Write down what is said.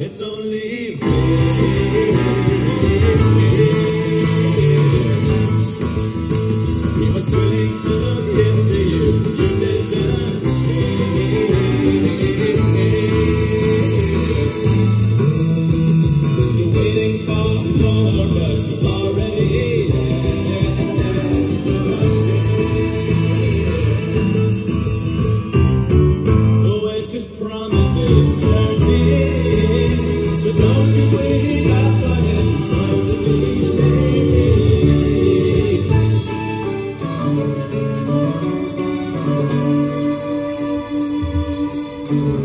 it's only fair. He was willing to give to you, you didn't You're waiting for more, but you've already always just promises turn me, so don't you wait up on it, try to be late.